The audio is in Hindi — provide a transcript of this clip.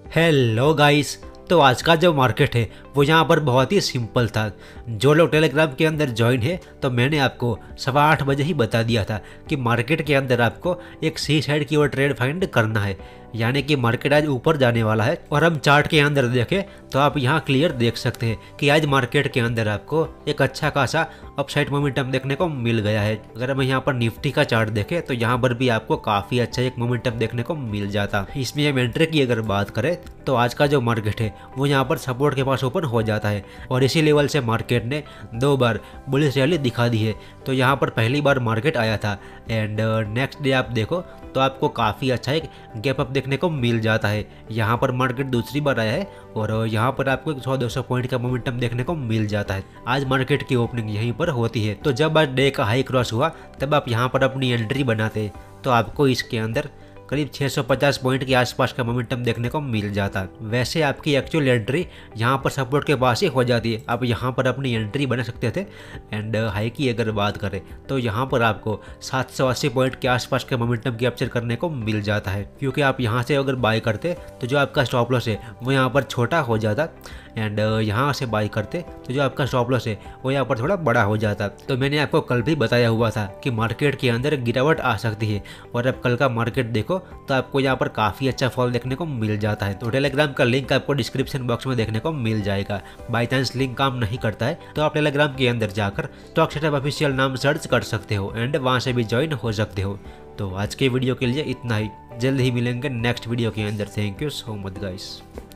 Hello guys. तो आज का जो मार्केट है वो यहाँ पर बहुत ही सिंपल था। जो लोग टेलीग्राम के अंदर ज्वाइन है तो मैंने आपको 8:15 बजे ही बता दिया था कि मार्केट के अंदर आपको एक सी साइड की ओर ट्रेड फाइंड करना है, यानी कि मार्केट आज ऊपर जाने वाला है। और हम चार्ट के अंदर देखें तो आप यहाँ क्लियर देख सकते हैं कि आज मार्केट के अंदर आपको एक अच्छा खासा अपसाइड मोमेंटम देखने को मिल गया है। अगर हम यहाँ पर निफ्टी का चार्ट देखें तो यहाँ पर भी आपको काफ़ी अच्छा एक मोमेंटम देखने को मिल जाता। इसमें हम एंट्री की अगर बात करें तो आज का जो मार्केट है वो यहाँ पर सपोर्ट के पास ओपन हो जाता है और इसी लेवल से मार्केट ने 2 बार बुलिश रैली दिखा दी है। तो यहाँ पर पहली बार मार्केट आया था एंड नेक्स्ट डे आप देखो तो आपको काफ़ी अच्छा एक गैप अप देखने को मिल जाता है। यहाँ पर मार्केट दूसरी बार आया है और यहाँ पर आपको 100-200 पॉइंट का मोमेंटम देखने को मिल जाता है। आज मार्केट की ओपनिंग यहीं पर होती है। तो जब आज डे का हाई क्रॉस हुआ तब आप यहाँ पर अपनी एंट्री बनाते तो आपको इसके अंदर करीब 650 पॉइंट के आसपास का मोमेंटम देखने को मिल जाता। वैसे आपकी एक्चुअल एंट्री यहाँ पर सपोर्ट के पास ही हो जाती है। आप यहाँ पर अपनी एंट्री बना सकते थे एंड हाई की अगर बात करें तो यहाँ पर आपको 780 पॉइंट के आसपास का मोमेंटम कैप्चर करने को मिल जाता है, क्योंकि आप यहाँ से अगर बाय करते तो जो आपका स्टॉप लॉस है वो यहाँ पर छोटा हो जाता एंड यहाँ से बाई करते तो जो आपका स्टॉप लॉस है वो यहाँ पर थोड़ा बड़ा हो जाता। तो मैंने आपको कल भी बताया हुआ था कि मार्केट के अंदर गिरावट आ सकती है और अब कल का मार्केट देखो तो आपको यहाँ पर काफ़ी अच्छा फॉल देखने को मिल जाता है। तो टेलीग्राम का लिंक आपको डिस्क्रिप्शन बॉक्स में देखने को मिल जाएगा। बाई चांस लिंक काम नहीं करता है तो आप टेलीग्राम के अंदर जाकर स्टॉक सेटअप ऑफिशियल नाम सर्च कर सकते हो एंड वहाँ से भी ज्वाइन हो सकते हो। तो आज के वीडियो के लिए इतना ही। जल्द ही मिलेंगे नेक्स्ट वीडियो के अंदर। Thank you so much guys.